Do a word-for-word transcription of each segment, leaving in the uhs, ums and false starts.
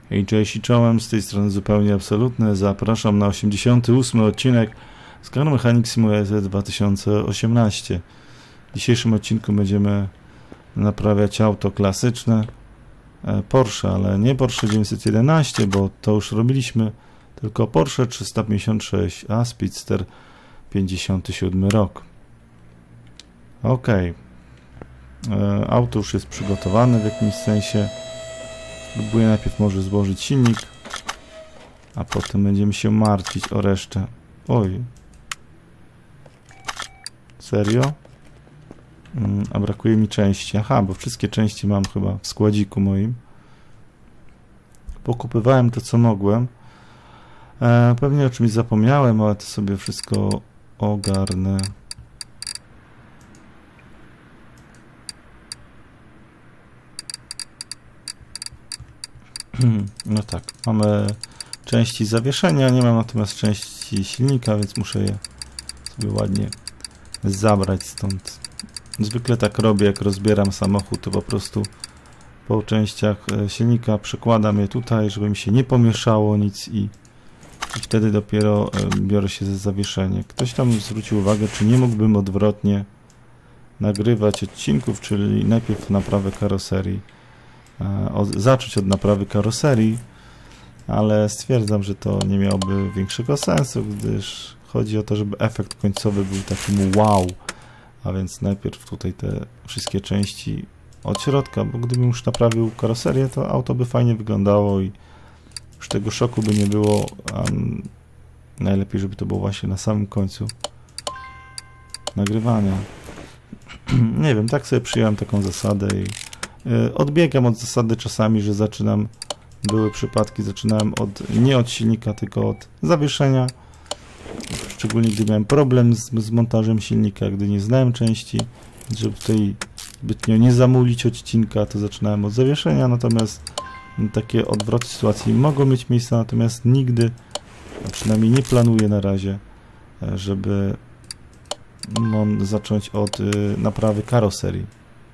Hej, cześć i czołem, z tej strony Zupełnie Absolutny. Zapraszam na osiemdziesiąty ósmy odcinek z Car Mechanic Simulator dwa tysiące osiemnaście. W dzisiejszym odcinku będziemy naprawiać auto klasyczne Porsche, ale nie Porsche dziewięćset jedenaście, bo to już robiliśmy, tylko Porsche trzysta pięćdziesiąt sześć A Speedster pięćdziesiąty siódmy rok. Ok, auto już jest przygotowane w jakimś sensie. Spróbuję najpierw może złożyć silnik, a potem będziemy się martwić o resztę. Oj. Serio? Mm, a brakuje mi części. Aha, bo wszystkie części mam chyba w składziku moim. Pokupywałem to, co mogłem. E, pewnie o czymś zapomniałem, ale to sobie wszystko ogarnę. No tak, mamy części zawieszenia, nie mam natomiast części silnika, więc muszę je sobie ładnie zabrać stąd. Zwykle tak robię, jak rozbieram samochód, to po prostu po częściach silnika przekładam je tutaj, żeby mi się nie pomieszało nic i, i wtedy dopiero biorę się za zawieszenie. Ktoś tam zwrócił uwagę, czy nie mógłbym odwrotnie nagrywać odcinków, czyli najpierw naprawę karoserii. Od, zacząć od naprawy karoserii, ale stwierdzam, że to nie miałoby większego sensu, gdyż chodzi o to, żeby efekt końcowy był takim wow, a więc najpierw tutaj te wszystkie części od środka, bo gdybym już naprawił karoserię, to auto by fajnie wyglądało i już tego szoku by nie było, a najlepiej, żeby to było właśnie na samym końcu nagrywania. Nie wiem, tak sobie przyjąłem taką zasadę i odbiegam od zasady czasami, że zaczynam, były przypadki, zaczynałem od, nie od silnika, tylko od zawieszenia. Szczególnie gdy miałem problem z, z montażem silnika, gdy nie znałem części, żeby tutaj zbytnio nie zamulić odcinka, to zaczynałem od zawieszenia, natomiast takie odwroty sytuacji mogą mieć miejsce, natomiast nigdy, a przynajmniej nie planuję na razie, żeby no, zacząć od y, naprawy karoserii.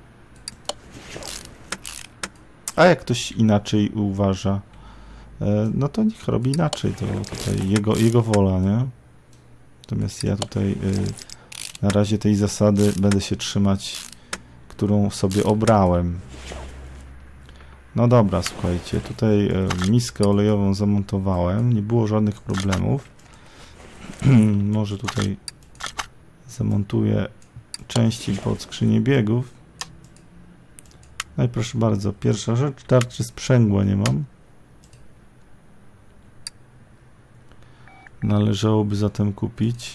A jak ktoś inaczej uważa, no to niech robi inaczej, to tutaj jego, jego wola, nie? Natomiast ja tutaj na razie tej zasady będę się trzymać, którą sobie obrałem. No dobra, słuchajcie, tutaj miskę olejową zamontowałem, nie było żadnych problemów. Może tutaj zamontuję części pod skrzynię biegów. No i proszę bardzo, pierwsza rzecz, tarczy sprzęgła nie mam. Należałoby zatem kupić.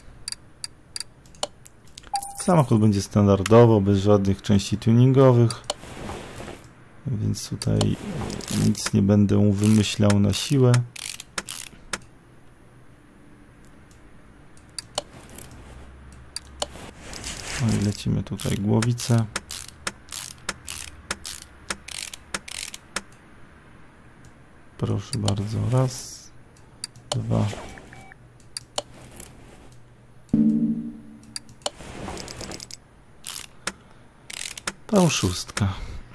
Samochód będzie standardowo, bez żadnych części tuningowych, więc tutaj nic nie będę wymyślał na siłę. No i lecimy tutaj głowicę. Proszę bardzo, raz, dwa. To szóstka.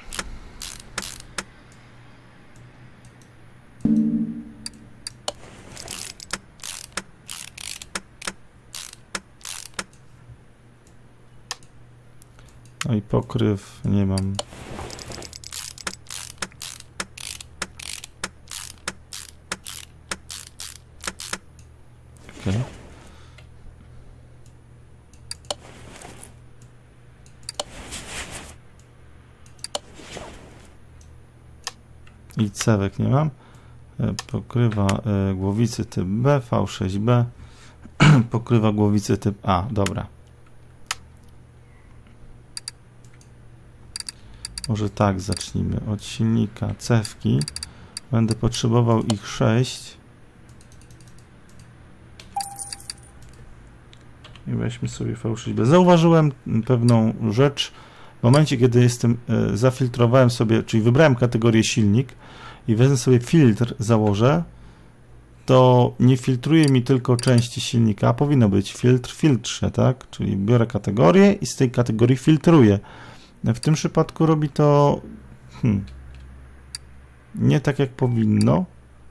No i pokryw nie mam. Okay. I cewek nie mam. Pokrywa głowicy typ B, V sześć B. Pokrywa głowicy typ A. Dobra. Może tak zacznijmy. Od silnika cewki. Będę potrzebował ich sześć. I weźmy sobie V sześć B. Zauważyłem pewną rzecz. W momencie, kiedy jestem, e, zafiltrowałem sobie, czyli wybrałem kategorię silnik i wezmę sobie filtr, założę, to nie filtruje mi tylko części silnika, a powinno być filtr filtrze, tak? Czyli biorę kategorię i z tej kategorii filtruję. W tym przypadku robi to... Hmm, nie tak jak powinno.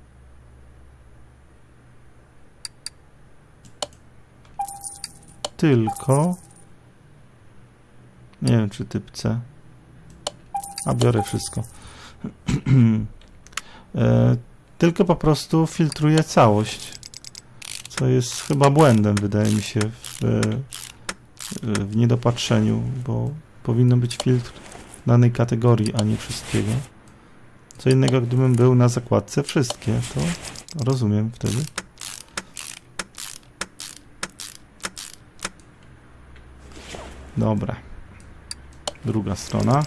Tylko nie wiem, czy typ C. A biorę wszystko. e, tylko po prostu filtruję całość. Co jest chyba błędem, wydaje mi się, w, w niedopatrzeniu, bo powinno być filtr danej kategorii, a nie wszystkiego. Co innego, gdybym był na zakładce wszystkie, to rozumiem wtedy. Dobra. Druga strona.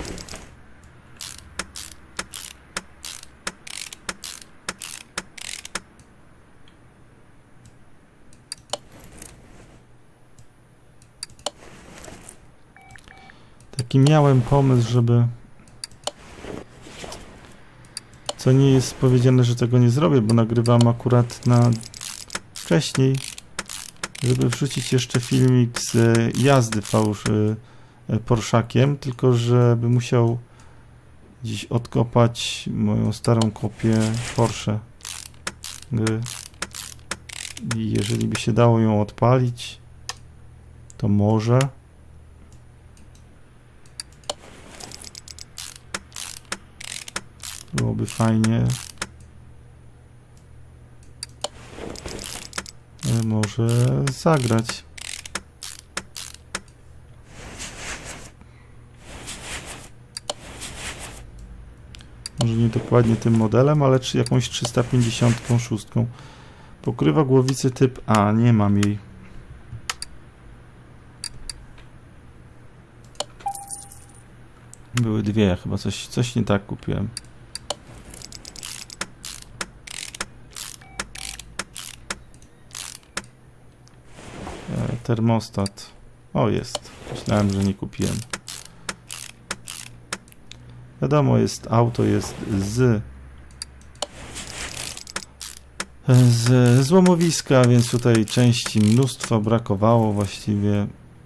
Taki miałem pomysł, żeby... Co nie jest powiedziane, że tego nie zrobię, bo nagrywam akurat na wcześniej, żeby wrzucić jeszcze filmik z jazdy fałsz Porszakiem, tylko żeby musiał dziś odkopać moją starą kopię Porsche gry. I jeżeli by się dało ją odpalić, to może. Byłoby fajnie. Może zagrać. Może nie dokładnie tym modelem, ale czy jakąś trzysta pięćdziesiąt sześć. Pokrywa głowicy typ A. Nie mam jej. Były dwie, ja chyba coś, coś nie tak kupiłem. E, termostat. O, jest. Myślałem, że nie kupiłem. Wiadomo, jest auto, jest z, z złomowiska, więc tutaj części mnóstwo brakowało właściwie.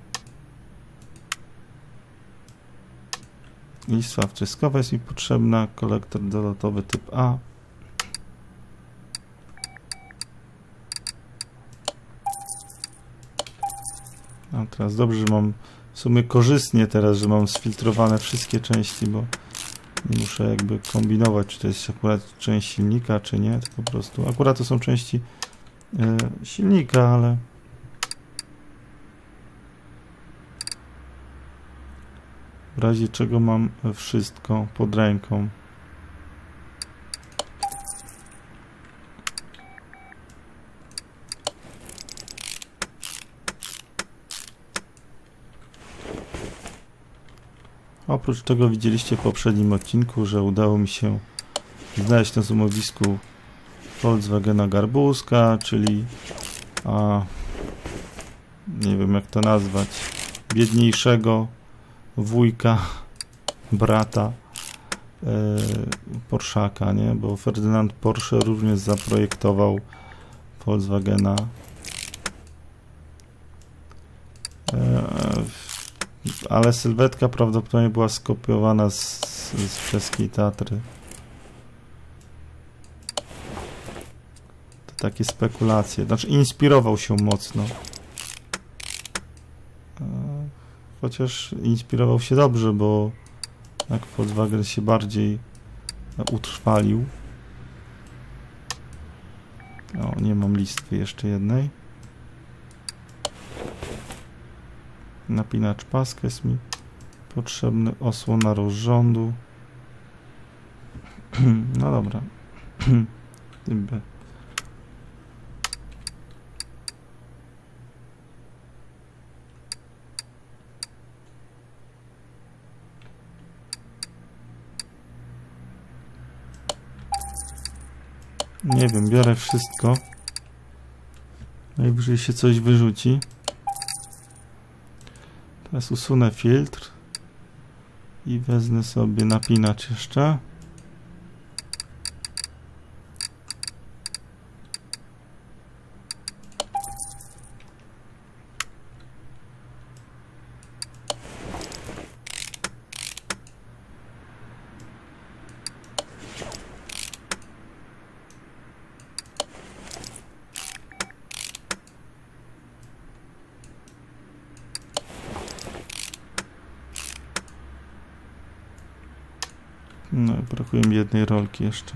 Listwa wciskowa jest mi potrzebna, kolektor dolotowy typ A. A teraz dobrze, że mam w sumie korzystnie teraz, że mam sfiltrowane wszystkie części, bo nie muszę jakby kombinować, czy to jest akurat część silnika, czy nie, to po prostu akurat to są części y, silnika, ale w razie czego mam wszystko pod ręką. Oprócz tego widzieliście w poprzednim odcinku, że udało mi się znaleźć na złomowisku Volkswagena Garbuzka, czyli a, nie wiem jak to nazwać, biedniejszego wujka, brata e, Porszaka, nie? Bo Ferdynand Porsche również zaprojektował Volkswagena. E, ale sylwetka prawdopodobnie była skopiowana z, z czeskiej Tatry. To takie spekulacje. Znaczy inspirował się mocno. Chociaż inspirował się dobrze, bo jak Volkswagen się bardziej utrwalił. O, nie mam listwy jeszcze jednej. Napinacz paska jest mi potrzebny, osłona rozrządu. No dobra. Nie wiem, biorę wszystko. Najwyżej się coś wyrzuci. Teraz usunę filtr i wezmę sobie napinacz jeszcze. No i brakuje mi jednej rolki jeszcze.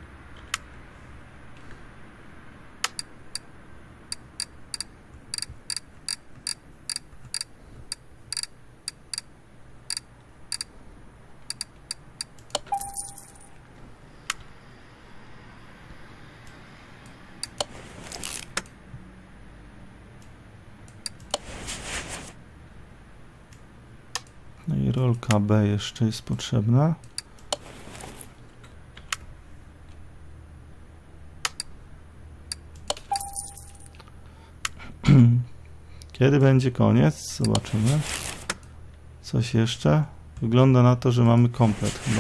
No i rolka B jeszcze jest potrzebna. Kiedy będzie koniec? Zobaczymy. Coś jeszcze? Wygląda na to, że mamy komplet chyba.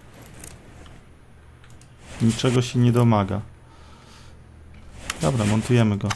Niczego się nie domaga. Dobra, montujemy go.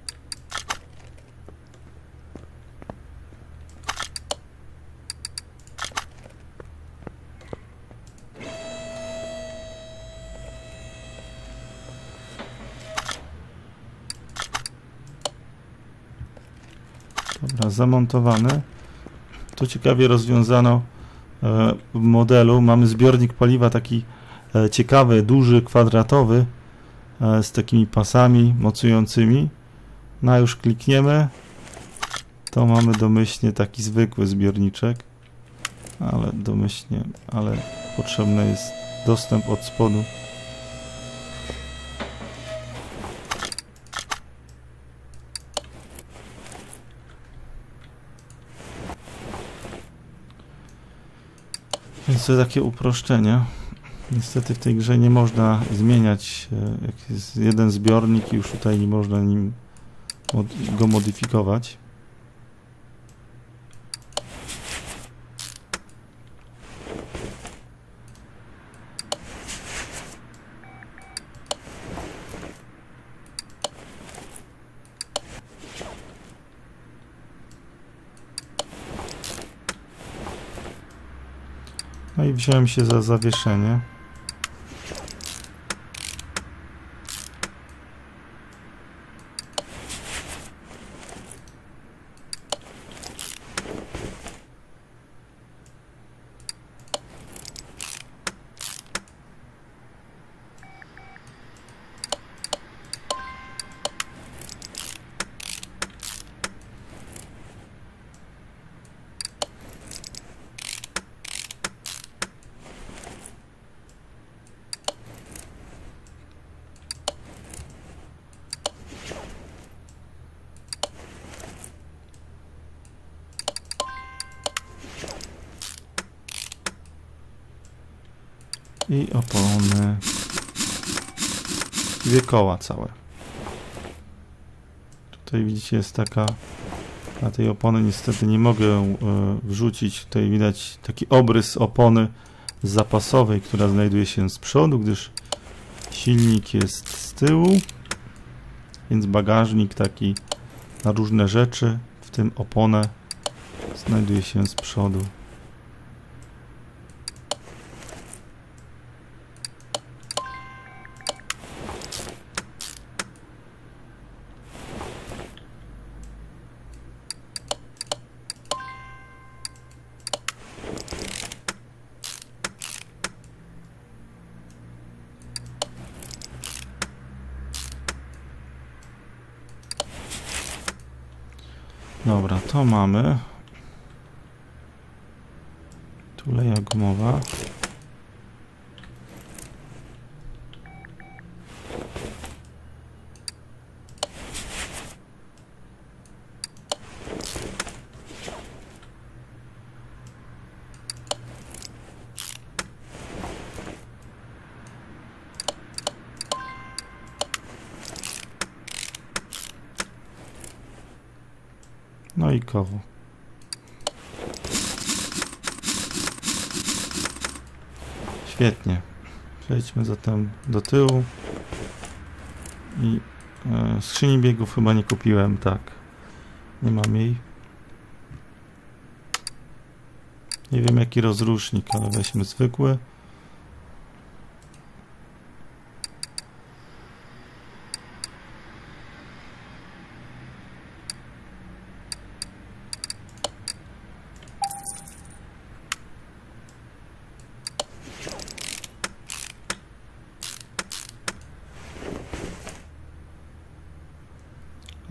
Dobra, zamontowany. Tu ciekawie rozwiązano e, w modelu. Mamy zbiornik paliwa taki e, ciekawy, duży, kwadratowy e, z takimi pasami mocującymi. No a już klikniemy, to mamy domyślnie taki zwykły zbiorniczek, ale domyślnie, ale potrzebny jest dostęp od spodu. Więc to takie uproszczenie. Niestety w tej grze nie można zmieniać, jak jest jeden zbiornik i już tutaj nie można nim mod go modyfikować. No i wziąłem się za zawieszenie. I opony. Dwie koła całe. Tutaj widzicie jest taka, na tej opony niestety nie mogę y, wrzucić. Tutaj widać taki obrys opony zapasowej, która znajduje się z przodu, gdyż silnik jest z tyłu, więc bagażnik taki na różne rzeczy, w tym oponę, znajduje się z przodu. Dobra, to mamy. Tuleja gumowa. No i koło. Świetnie. Przejdźmy zatem do tyłu. I e, skrzyni biegów chyba nie kupiłem, tak. Nie mam jej. Nie wiem jaki rozrusznik, ale weźmy zwykły.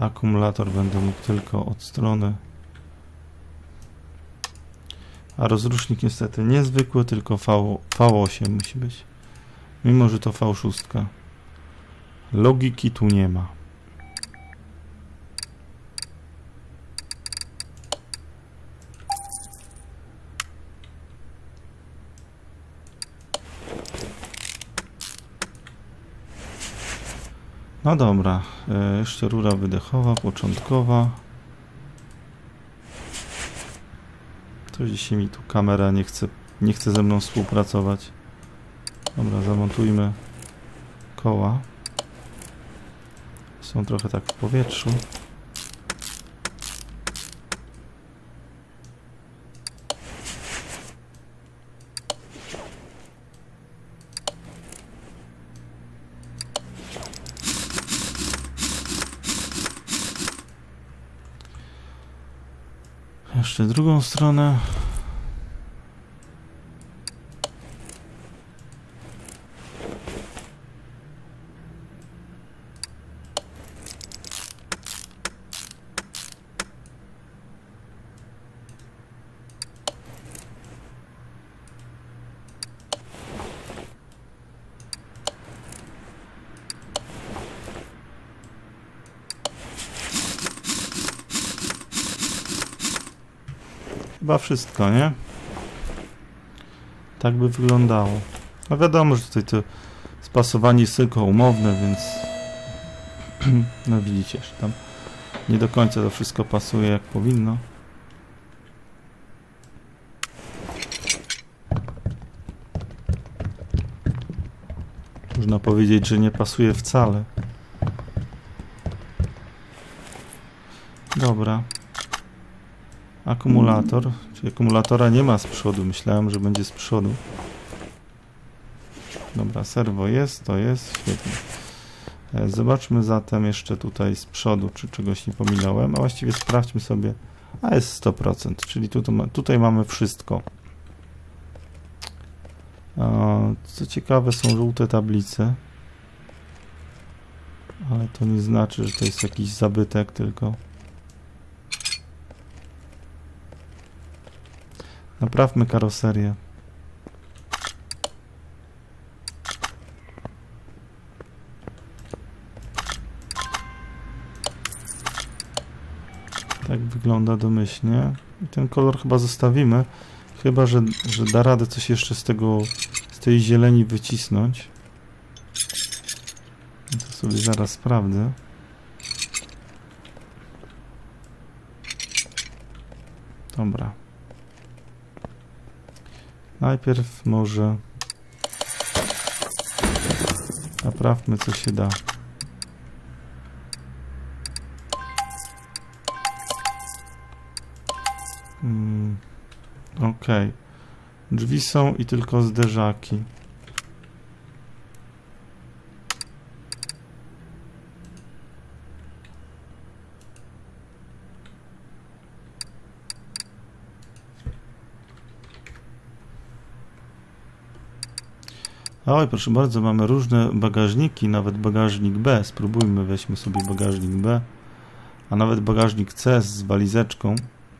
Akumulator będę mógł tylko od strony. A rozrusznik niestety niezwykły, tylko V, V8 musi być. Mimo, że to V sześć. Logiki tu nie ma. No dobra, jeszcze rura wydechowa, początkowa. To dzisiaj mi tu kamera nie chce, nie chce ze mną współpracować. Dobra, zamontujmy koła. Są trochę tak w powietrzu. Jeszcze drugą stronę. Chyba wszystko, nie? Tak by wyglądało. No wiadomo, że tutaj to spasowanie jest tylko umowne, więc no widzicie, że tam nie do końca to wszystko pasuje jak powinno. Można powiedzieć, że nie pasuje wcale. Dobra. Akumulator, czyli akumulatora nie ma z przodu, myślałem, że będzie z przodu. Dobra, serwo jest, to jest, świetnie. Zobaczmy zatem jeszcze tutaj z przodu, czy czegoś nie pominąłem, a właściwie sprawdźmy sobie, a jest sto procent, czyli tutaj, tutaj mamy wszystko. Co ciekawe, są żółte tablice, ale to nie znaczy, że to jest jakiś zabytek, tylko naprawmy karoserię. Tak wygląda domyślnie. I ten kolor chyba zostawimy. Chyba, że, że da radę coś jeszcze z tego, z tej zieleni wycisnąć. To sobie zaraz sprawdzę. Dobra. Najpierw może naprawmy, co się da. Hmm. Ok. Drzwi są i tylko zderzaki. Oj, proszę bardzo, mamy różne bagażniki, nawet bagażnik B. Spróbujmy, weźmy sobie bagażnik B, a nawet bagażnik C z walizeczką.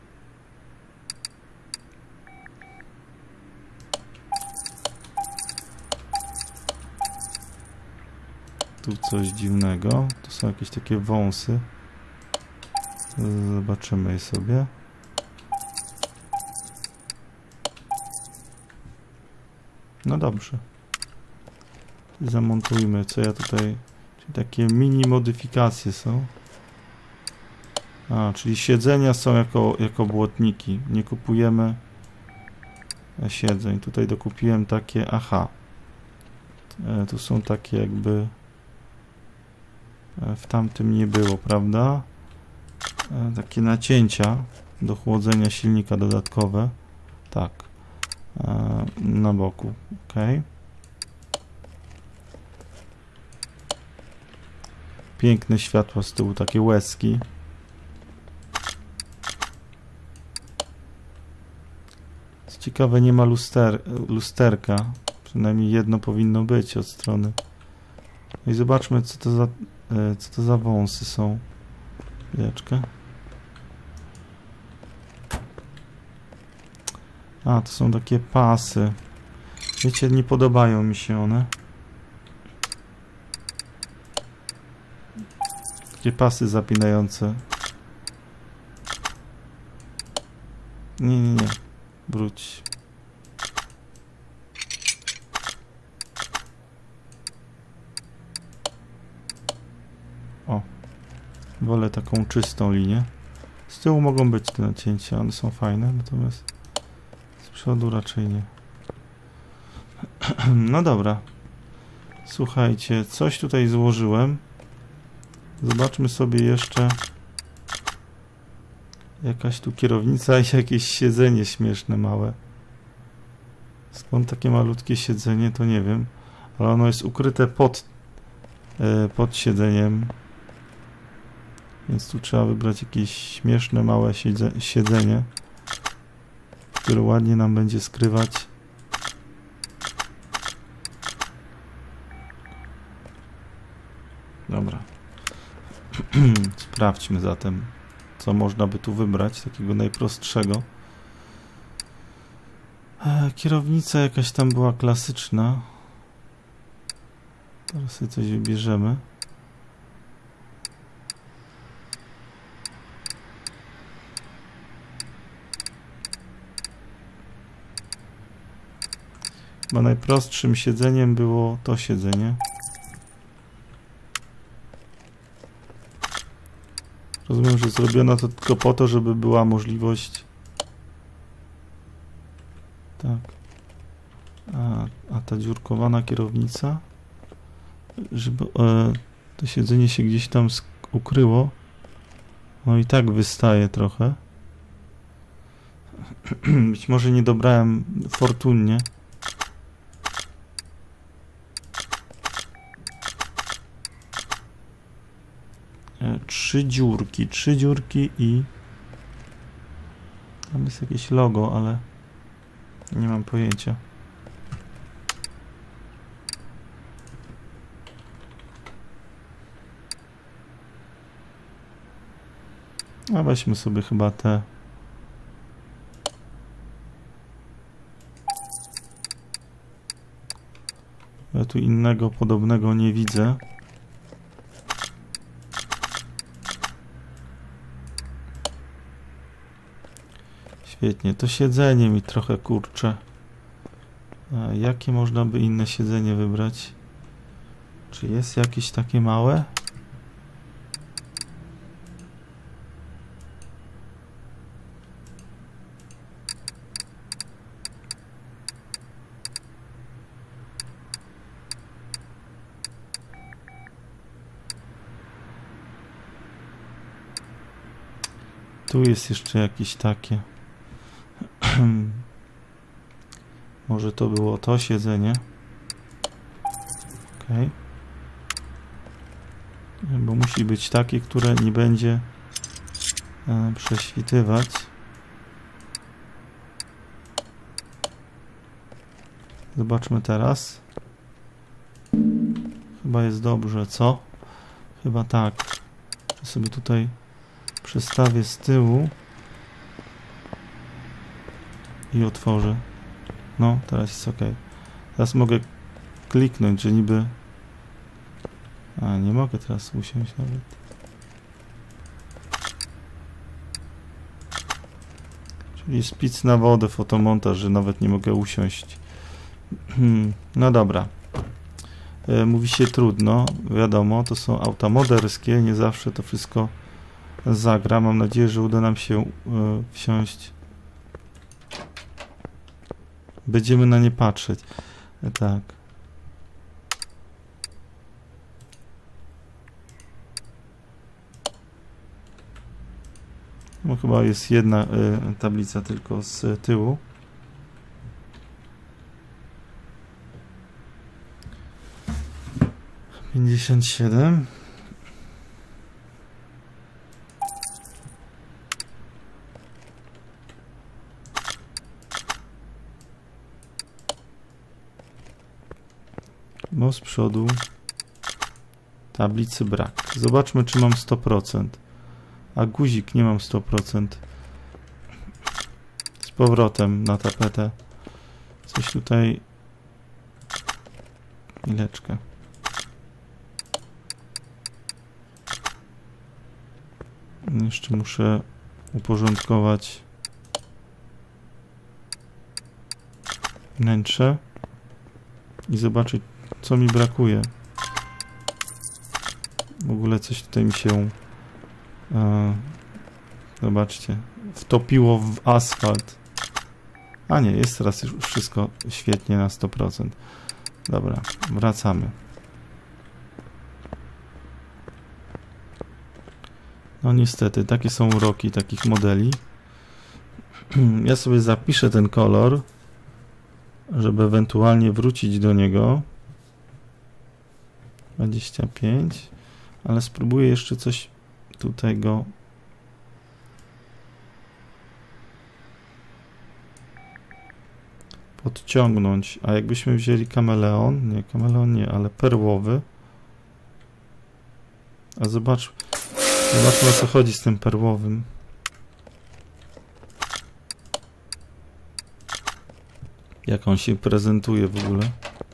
Tu coś dziwnego. Tu są jakieś takie wąsy. Zobaczymy je sobie. No dobrze. Zamontujmy, co ja tutaj... Czyli takie mini modyfikacje są. A, czyli siedzenia są jako, jako błotniki. Nie kupujemy siedzeń. Tutaj dokupiłem takie... Aha. E, tu są takie jakby... E, w tamtym nie było, prawda? E, takie nacięcia do chłodzenia silnika dodatkowe. Tak. E, na boku. Ok. Piękne światło z tyłu, takie łezki. Co ciekawe, nie ma luster, lusterka. Przynajmniej jedno powinno być od strony. No i zobaczmy, co to za, co to za wąsy są. Chwileczkę. A, to są takie pasy. Wiecie, nie podobają mi się one. Takie pasy zapinające. Nie, nie, nie. Wróć. O. Wolę taką czystą linię. Z tyłu mogą być te nacięcia, one są fajne, natomiast z przodu raczej nie. No dobra. Słuchajcie, coś tutaj złożyłem. Zobaczmy sobie jeszcze. Jakaś tu kierownica i jakieś siedzenie śmieszne, małe. Skąd takie malutkie siedzenie, to nie wiem. Ale ono jest ukryte pod, yy, pod siedzeniem. Więc tu trzeba wybrać jakieś śmieszne, małe siedze siedzenie, które ładnie nam będzie skrywać. Dobra. Sprawdźmy zatem, co można by tu wybrać, takiego najprostszego. E, kierownica jakaś tam była klasyczna. Teraz sobie coś wybierzemy. Chyba najprostszym siedzeniem było to siedzenie. Rozumiem, że zrobiono to tylko po to, żeby była możliwość. Tak. A, a ta dziurkowana kierownica, żeby e, to siedzenie się gdzieś tam ukryło. No i tak wystaje trochę. Być może nie dobrałem fortunnie. Trzy dziurki, trzy dziurki i tam jest jakieś logo, ale nie mam pojęcia. A weźmy sobie chyba te. Ja tu innego podobnego nie widzę. Świetnie, to siedzenie mi trochę kurczę. A jakie można by inne siedzenie wybrać? Czy jest jakieś takie małe? Tu jest jeszcze jakieś takie. Może to było to siedzenie. Ok. Bo musi być takie, które nie będzie e, prześwitywać. Zobaczmy teraz. Chyba jest dobrze, co? Chyba tak. Czy sobie tutaj przestawię z tyłu i otworzę. No, teraz jest ok. Teraz mogę kliknąć, że niby... A, nie mogę teraz usiąść nawet. Czyli spic na wodę, fotomontaż, że nawet nie mogę usiąść. No dobra. E, mówi się trudno, wiadomo, to są auta moderskie, nie zawsze to wszystko zagra. Mam nadzieję, że uda nam się e, wsiąść. Będziemy na nie patrzeć. E, tak. No, chyba jest jedna e, tablica tylko z tyłu. pięćdziesiąt siedem. Bo z przodu tablicy brak. Zobaczmy, czy mam sto procent. A guzik nie mam sto procent. Z powrotem na tapetę. Coś tutaj... Chwileczkę. Jeszcze muszę uporządkować wnętrze i zobaczyć, co mi brakuje. W ogóle coś tutaj mi się e, zobaczcie, wtopiło w asfalt. A nie, jest teraz już wszystko świetnie na sto procent. Dobra, wracamy. No niestety, takie są uroki takich modeli. Ja sobie zapiszę ten kolor, żeby ewentualnie wrócić do niego. dwadzieścia pięć, ale spróbuję jeszcze coś tutaj go podciągnąć. A jakbyśmy wzięli kameleon, nie, kameleon nie, ale perłowy. A zobacz, zobaczmy, o co chodzi z tym perłowym. Jak on się prezentuje w ogóle.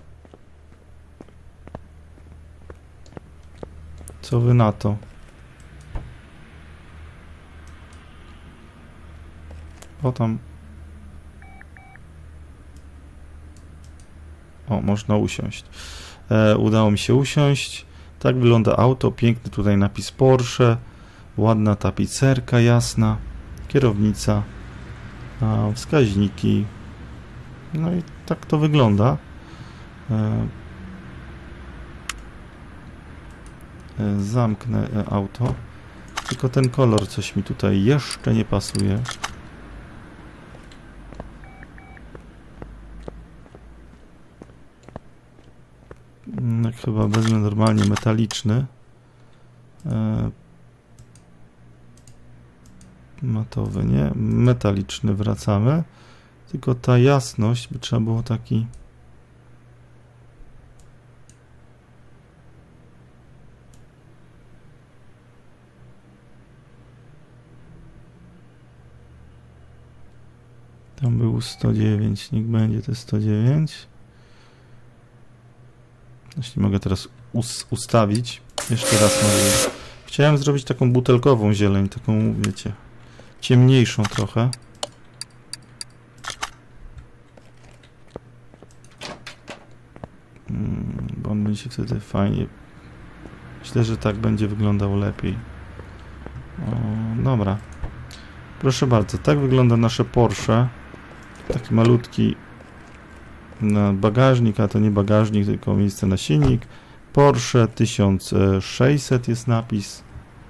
Co wy na to? O tam. O, można usiąść. E, udało mi się usiąść. Tak wygląda auto. Piękny tutaj napis Porsche. Ładna tapicerka jasna. Kierownica. A, wskaźniki. No i tak to wygląda. E, e, zamknę auto. Tylko ten kolor coś mi tutaj jeszcze nie pasuje. No, chyba wezmę normalnie metaliczny. E, matowy, nie? Metaliczny wracamy. Tylko ta jasność by trzeba było taki... Tam był sto dziewięć, niech będzie te sto dziewięć. Jeśli mogę teraz us ustawić. Jeszcze raz może. Chciałem zrobić taką butelkową zieleń, taką, wiecie, ciemniejszą trochę. Hmm, bo on będzie wtedy fajnie. Myślę, że tak będzie wyglądał lepiej. O, dobra. Proszę bardzo, tak wygląda nasze Porsche. Taki malutki na bagażnik, a to nie bagażnik, tylko miejsce na silnik. Porsche tysiąc sześćset jest napis.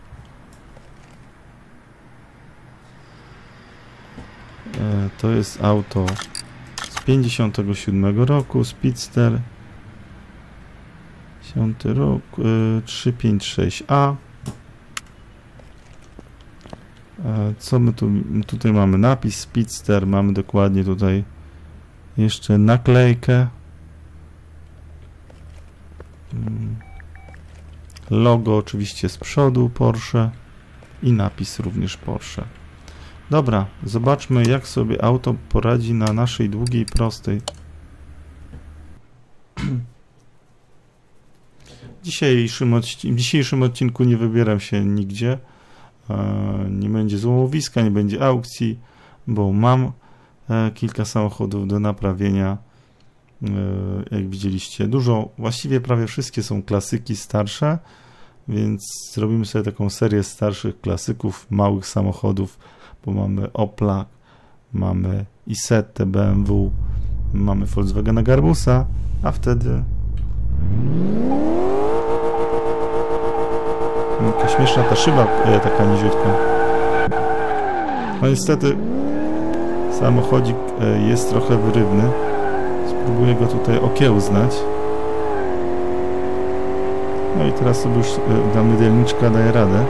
E, to jest auto z pięćdziesiątego siódmego roku, Speedster. dziesiąty rok, e, trzysta pięćdziesiąt sześć A. E, co my tu, tutaj mamy napis Speedster, mamy dokładnie tutaj jeszcze naklejkę, logo oczywiście z przodu Porsche i napis również Porsche. Dobra, zobaczmy, jak sobie auto poradzi na naszej długiej prostej. W dzisiejszym, odci w dzisiejszym odcinku nie wybieram się nigdzie. Nie będzie złomowiska, nie będzie aukcji, bo mam kilka samochodów do naprawienia. Jak widzieliście, dużo, właściwie prawie wszystkie są klasyki starsze, więc zrobimy sobie taką serię starszych klasyków, małych samochodów, bo mamy Opla, mamy Isettę, B M W, mamy Volkswagena Garbusa, a wtedy jaka śmieszna ta szyba, taka niziutka. No niestety samochodzik jest trochę wyrywny. Spróbuję go tutaj okiełznać. No i teraz sobie już ta mydelniczka daje radę.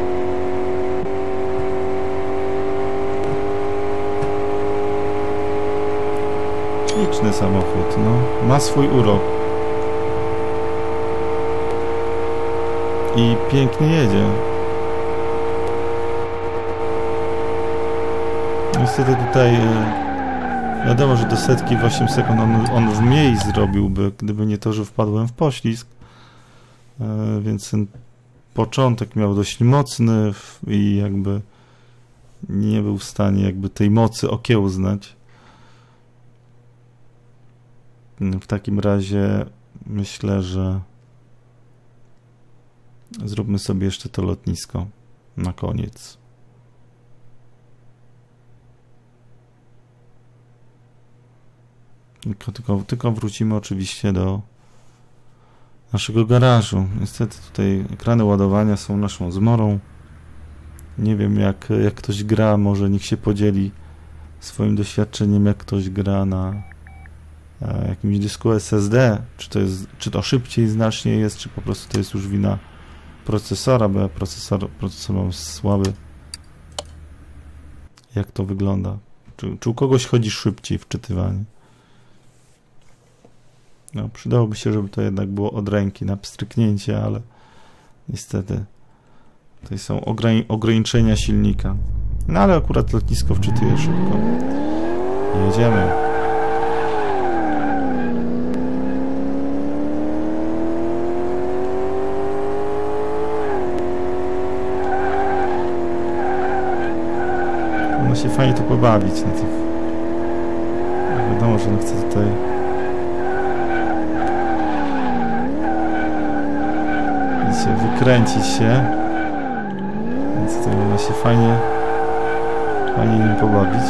Śliczny samochód, no. Ma swój urok. I pięknie jedzie. niestety tutaj e, wiadomo, że do setki w osiem sekund on, on w mniej zrobiłby, gdyby nie to, że wpadłem w poślizg. E, więc ten początek miał dość mocny i jakby nie był w stanie jakby tej mocy okiełznać. W takim razie myślę, że zróbmy sobie jeszcze to lotnisko na koniec. Tylko, tylko, tylko wrócimy oczywiście do naszego garażu. Niestety tutaj ekrany ładowania są naszą zmorą. Nie wiem jak, jak ktoś gra, może niech się podzieli swoim doświadczeniem, jak ktoś gra na e, jakimś dysku S S D, czy to jest, czy to szybciej znacznie jest, czy po prostu to jest już wina procesora, bo ja procesor, procesor mam słaby. Jak to wygląda? Czy, czy u kogoś chodzi szybciej wczytywanie? No, przydałoby się, żeby to jednak było od ręki na pstryknięcie, ale niestety tutaj są ograniczenia silnika. No ale akurat lotnisko wczytuje szybko. Jedziemy. Można się fajnie tu pobawić na tych. Wiadomo, że on chce tutaj się wykręcić się, więc tutaj można się fajnie fajnie nim pobawić.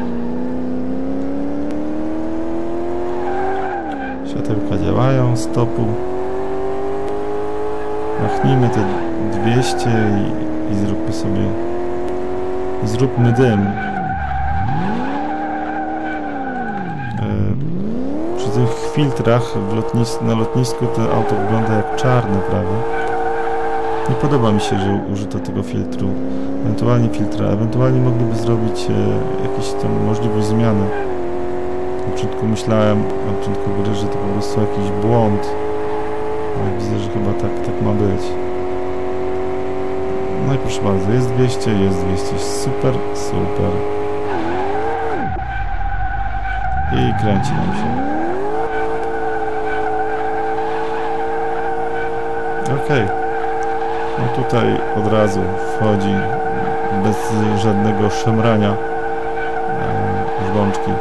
Światełka działają, stopu. Machnijmy te dwieście i, i zróbmy sobie i zróbmy dym. E, przy tych filtrach w lotnis na lotnisku to auto wygląda jak czarne prawie. Nie podoba mi się, że użyto tego filtru, ewentualnie filtra, ewentualnie mogliby zrobić e, jakieś tam możliwość zmiany. Na początku myślałem, na początku gry, że to po prostu jakiś błąd, ale widzę, że chyba tak, tak ma być. No i proszę bardzo, jest dwieście, jest dwieście, super, super. I kręci nam się. Okej. Okay. No tutaj od razu wchodzi bez żadnego szemrania żbączki.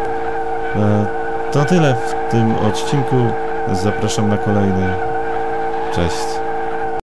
To tyle w tym odcinku. Zapraszam na kolejny. Cześć.